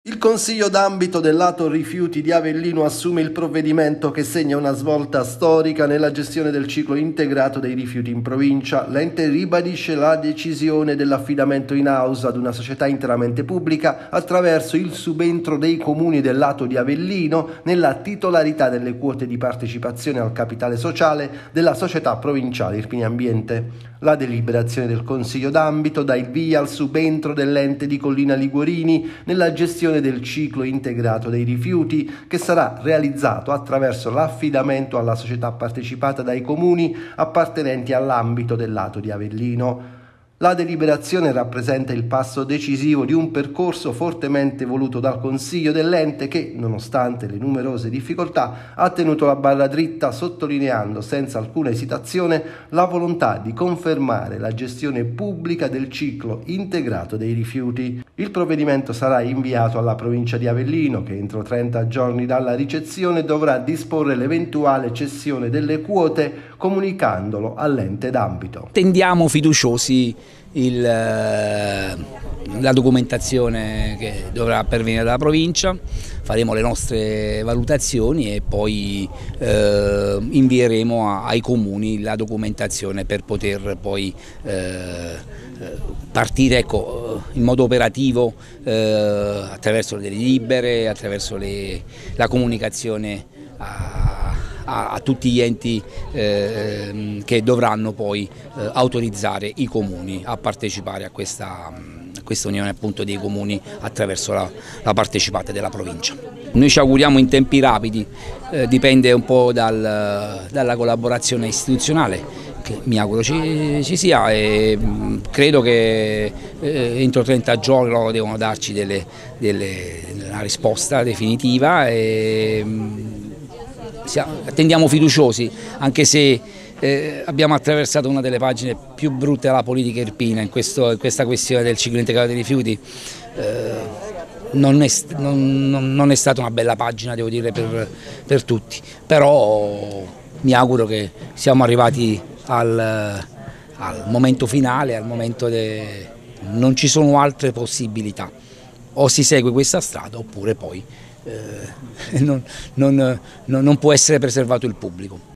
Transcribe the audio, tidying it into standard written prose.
Il Consiglio d'ambito del lato rifiuti di Avellino assume il provvedimento che segna una svolta storica nella gestione del ciclo integrato dei rifiuti in provincia. L'ente ribadisce la decisione dell'affidamento in house ad una società interamente pubblica attraverso il subentro dei comuni del lato di Avellino nella titolarità delle quote di partecipazione al capitale sociale della società provinciale Irpinia Ambiente. La deliberazione del Consiglio d'ambito dà il via al subentro dell'ente di Collina Liguorini nella gestione del ciclo integrato dei rifiuti, che sarà realizzato attraverso l'affidamento alla società partecipata dai comuni appartenenti all'ambito del lato di Avellino. La deliberazione rappresenta il passo decisivo di un percorso fortemente voluto dal Consiglio dell'ente che, nonostante le numerose difficoltà, ha tenuto la barra dritta, sottolineando senza alcuna esitazione la volontà di confermare la gestione pubblica del ciclo integrato dei rifiuti. Il provvedimento sarà inviato alla provincia di Avellino, che entro 30 giorni dalla ricezione dovrà disporre l'eventuale cessione delle quote, comunicandolo all'ente d'ambito. Tendiamo fiduciosi la documentazione che dovrà pervenire dalla provincia, faremo le nostre valutazioni e poi invieremo ai comuni la documentazione per poter poi partire in modo operativo attraverso le delibere, attraverso la comunicazione a tutti gli enti che dovranno poi autorizzare i comuni a partecipare a questa unione appunto dei comuni attraverso la partecipata della provincia. Noi ci auguriamo in tempi rapidi, dipende un po' dalla collaborazione istituzionale che mi auguro ci sia, e credo che entro 30 giorni loro devono darci una risposta definitiva e attendiamo fiduciosi, anche se abbiamo attraversato una delle pagine più brutte della politica irpina in questa questione del ciclo integrato dei rifiuti. Non è stata una bella pagina, devo dire, per tutti, però mi auguro che siamo arrivati al momento finale, al momento non ci sono altre possibilità, o si segue questa strada oppure poi non può essere preservato il pubblico.